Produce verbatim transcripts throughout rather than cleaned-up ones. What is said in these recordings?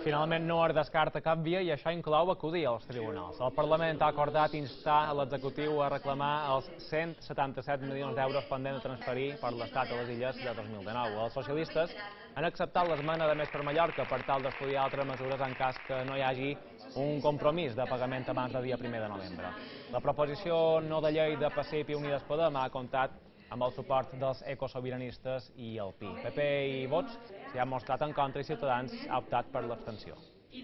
Finalment no es descarta cap via i això inclou acudir als tribunals. El Parlament ha acordat instar l'executiu a reclamar els cent setanta-set milions d'euros pendents de transferir per l'Estat a les Illes de dos mil dinou. Els socialistes han acceptat l'esmena de Més per Mallorca per tal d'estudiar altres mesures en cas que no hi hagi un compromís de pagament abans del dia primer de novembre. La proposició no de llei de P S I i Unides Podem ha comptat amb el suport dels ecosobiranistes i el P I. P P i Vots s'hi han mostrat en contra i Ciutadans ha optat per l'abstenció.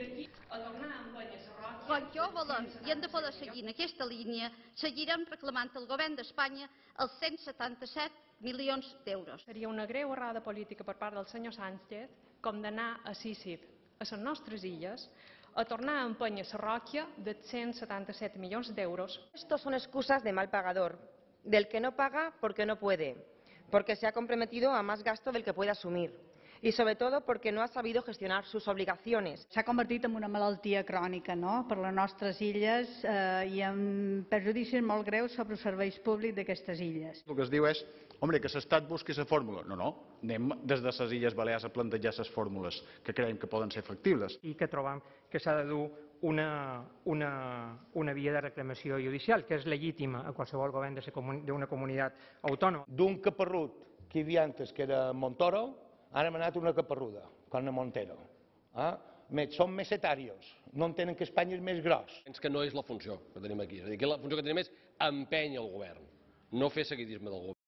Quan jo volem i hem de poder seguir en aquesta línia, seguirem reclamant al govern d'Espanya els cent setanta-set milions d'euros. Seria una greu errada política per part del senyor Sánchez condenar a Sísif, a les nostres illes, a tornar a empènyer la ròquia de cent setanta-set milions d'euros. Estos son excusas de mal pagador, del que no paga porque no puede, porque se ha comprometido a más gasto del que puede asumir y sobre todo porque no ha sabido gestionar sus obligaciones. S'ha convertit en una malaltia crònica, no?, per les nostres illes eh, i amb perjudicis molt greus sobre els serveis públics d'aquestes illes. El que es diu és, home, que l'Estat busqui la fórmula. No, no, anem des de les Illes Balears a plantejar les fórmules que creiem que poden ser factibles. I que trobam que s'ha de dur una, una, una via de reclamació judicial, que és legítima a qualsevol govern d'una comunitat autònoma. D'un caparrut que hi havia antes, que era Montoro, ara hem anat una caparruda, com a Montero. Ah? Són mesetarios, no entenen que Espanya és més gros. És que no és la funció que tenim aquí. És a dir, que la funció que tenim és empènyer el govern, no fer seguidisme del govern.